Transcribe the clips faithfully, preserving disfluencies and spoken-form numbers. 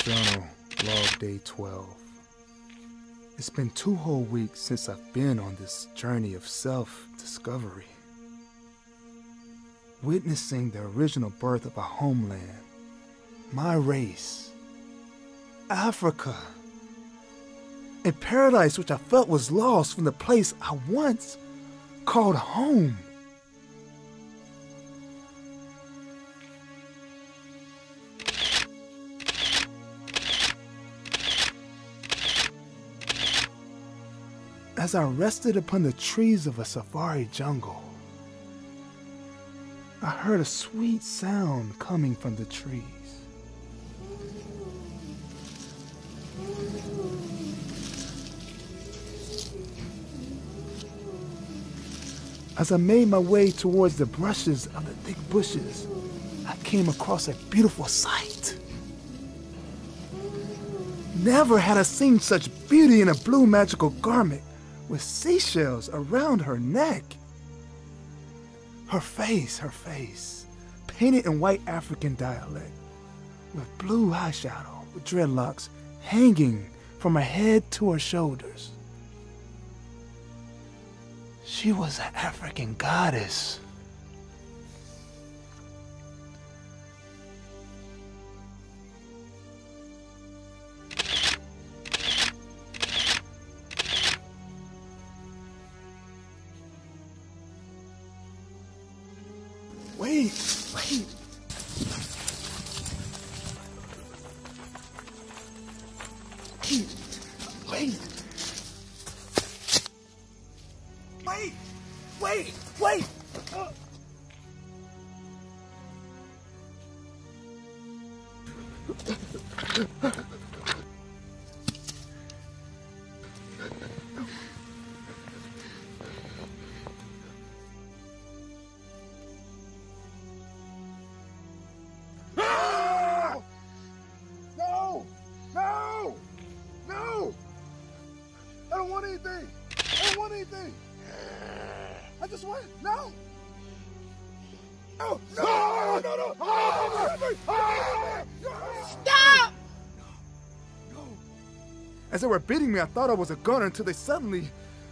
Journal, log day twelve. It's been two whole weeks since I've been on this journey of self-discovery. Witnessing the original birth of a homeland, my race, Africa, a paradise which I felt was lost from the place I once called home. As I rested upon the trees of a safari jungle, I heard a sweet sound coming from the trees. As I made my way towards the brushes of the thick bushes, I came across a beautiful sight. Never had I seen such beauty in a blue magical garment with seashells around her neck. Her face, her face, painted in white African dialect, with blue eyeshadow, with dreadlocks hanging from her head to her shoulders. She was an African goddess. Wait, wait. Wait, wait. Wait, wait, wait. Uh. I don't want anything. I don't want anything. I just want no. No, no, no, no, no. Stop! No. As they were beating me, I thought I was a gunner until they suddenly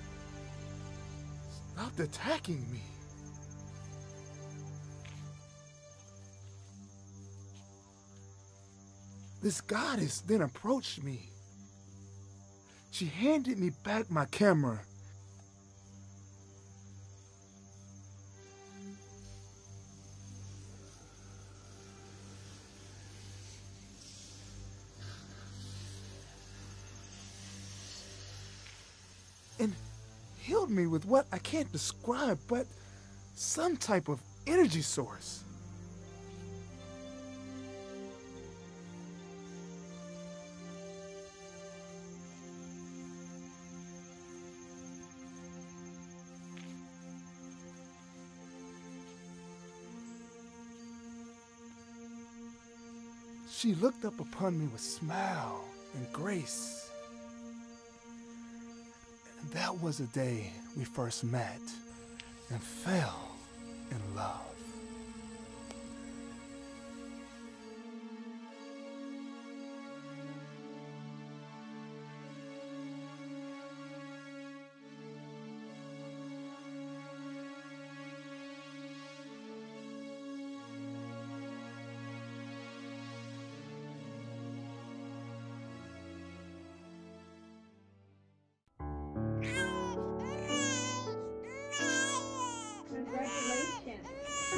stopped attacking me. This goddess then approached me. She handed me back my camera. And healed me with what I can't describe, but some type of energy source. She looked up upon me with smile and grace. And that was the day we first met and fell in love. Congratulations.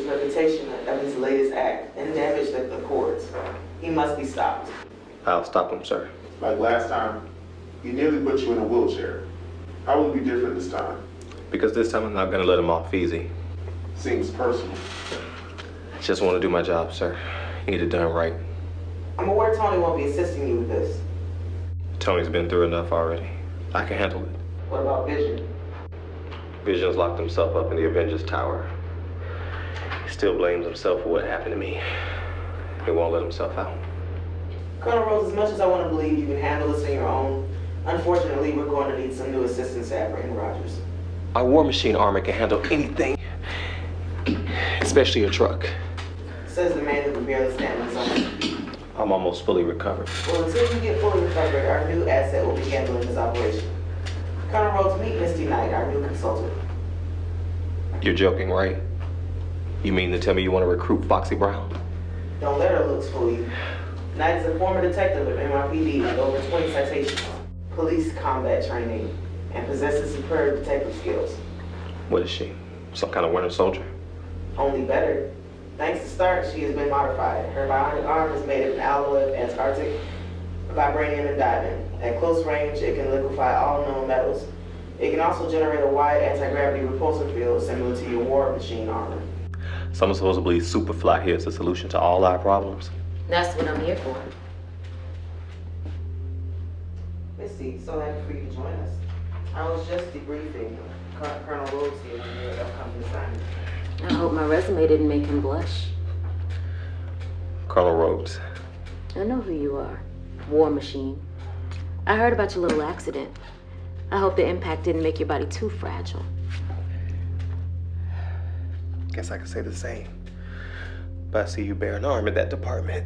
reputation of his latest act and damaged the courts. He must be stopped. I'll stop him, sir. Like last time, he nearly put you in a wheelchair. How will it be different this time? Because this time I'm not gonna let him off easy. Seems personal. I just want to do my job, sir. Need it done right. I'm aware Tony won't be assisting you with this. Tony's been through enough already. I can handle it. What about Vision? Vision's locked himself up in the Avengers Tower. He still blames himself for what happened to me. He won't let himself out. Colonel Rhodes, as much as I want to believe you can handle this on your own, unfortunately, we're going to need some new assistance at Brandon Rogers. Our War Machine armor can handle anything, especially a truck. Says the man who can barely stand on his own feet. I'm almost fully recovered. Well, until you get fully recovered, our new asset will be handling this operation. Colonel Rhodes, meet Misty Knight, our new consultant. You're joking, right? You mean to tell me you want to recruit Foxy Brown? Don't let her looks fool you. Knight is a former detective of N Y P D with over twenty citations, police combat training, and possesses superb detective skills. What is she? Some kind of Winter Soldier? Only better. Thanks to Stark, she has been modified. Her bionic arm is made of an alloy of Antarctic, vibranium, and diamond. At close range, it can liquefy all known metals. It can also generate a wide anti-gravity repulsor field similar to your War Machine armor. Someone supposed to believe Superfly here is the solution to all our problems. That's what I'm here for. Misty, so happy for you to join us. I was just debriefing Colonel Rhodes here on your upcoming assignment. I hope my resume didn't make him blush. Colonel Rhodes. I know who you are. War Machine. I heard about your little accident. I hope the impact didn't make your body too fragile. Guess I could say the same. But I see you bear an arm in that department.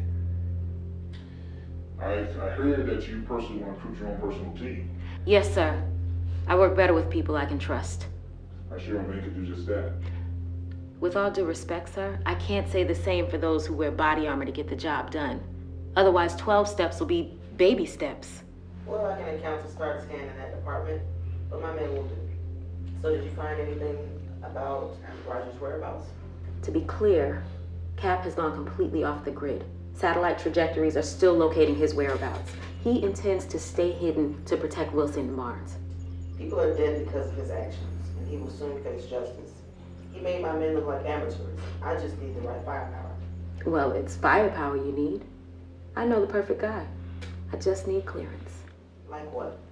I, I heard that you personally want to recruit your own personal team. Yes, sir. I work better with people I can trust. I sure am able to do just that. With all due respect, sir, I can't say the same for those who wear body armor to get the job done. Otherwise, twelve steps will be baby steps. Well, I can account for Stark's hand in that department, but my men will do. So did you find anything about Roger's whereabouts? To be clear, Cap has gone completely off the grid. Satellite trajectories are still locating his whereabouts. He intends to stay hidden to protect Wilson and Barnes. People are dead because of his actions, and he will soon face justice. He made my men look like amateurs. I just need the right firepower. Well, it's firepower you need. I know the perfect guy. I just need clearance. Like what?